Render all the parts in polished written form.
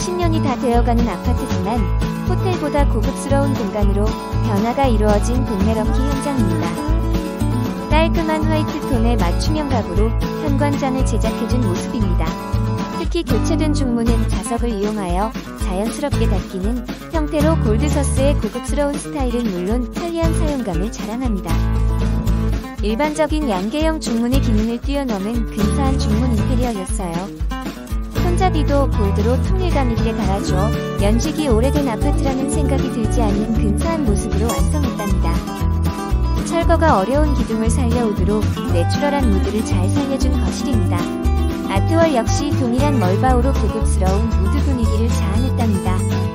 40년이 다 되어가는 아파트지만 호텔보다 고급스러운 공간으로 변화가 이루어진 동네럭키 현장입니다. 깔끔한 화이트톤의 맞춤형 가구로 현관장을 제작해준 모습입니다. 특히 교체된 중문은 자석을 이용하여 자연스럽게 닫히는 형태로 골드서스의 고급스러운 스타일은 물론 편리한 사용감을 자랑합니다. 일반적인 양계형 중문의 기능을 뛰어넘은 근사한 중문 인테리어였어요. 손잡이도 골드로 통일감 있게 달아주어 연식이 오래된 아파트라는 생각이 들지 않는 근사한 모습으로 완성했답니다. 철거가 어려운 기둥을 살려 우드로 내추럴한 무드를 잘 살려준 거실입니다. 아트월 역시 동일한 멀바우로 고급스러운 우드 분위기를 자아냈답니다.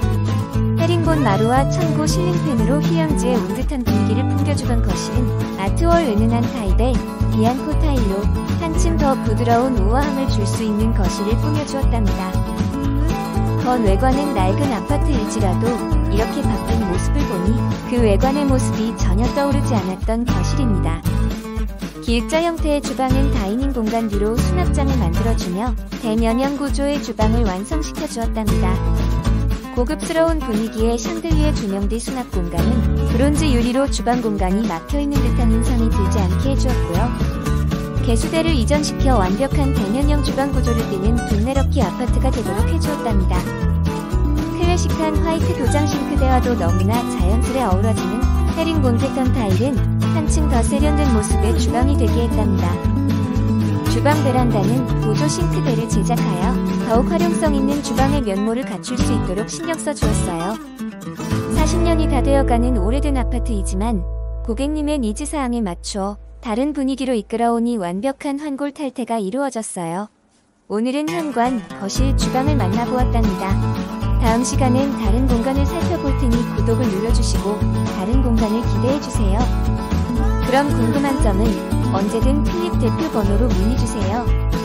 헤링본 마루와 천고 실링팬으로 휴양지의 온 듯한 분위기를 풍겨주던 거실은 아트월 은은한 타입의 비앙코 타일로 한층 더 부드러운 우아함을 줄 수 있는 거실을 꾸며주었답니다. 건 외관은 낡은 아파트일지라도 이렇게 바뀐 모습을 보니 그 외관의 모습이 전혀 떠오르지 않았던 거실입니다. 기역자 형태의 주방은 다이닝 공간 뒤로 수납장을 만들어주며 대면형 구조의 주방을 완성시켜 주었답니다. 고급스러운 분위기의 샹들리에 조명 뒤 수납 공간은 브론즈 유리로 주방 공간이 막혀있는 듯한 인상이 들지 않게 해주었고요. 개수대를 이전시켜 완벽한 대면형 주방 구조를 띠는 동네럭키 아파트가 되도록 해주었답니다. 클래식한 화이트 도장 싱크대와도 너무나 자연스레 어우러지는 헤링본 패턴 타일은 한층 더 세련된 모습의 주방이 되게 했답니다. 주방 베란다는 보조 싱크대를 제작하여 더욱 활용성 있는 주방의 면모를 갖출 수 있도록 신경 써주었어요. 40년이 다 되어가는 오래된 아파트이지만 고객님의 니즈사항에 맞춰 다른 분위기로 이끌어오니 완벽한 환골 탈태가 이루어졌어요. 오늘은 현관, 거실, 주방을 만나보았답니다. 다음 시간엔 다른 공간을 살펴볼 테니 구독을 눌러주시고 다른 공간을 기대해주세요. 그럼 궁금한 점은 언제든 필립 대표 번호로 문의주세요.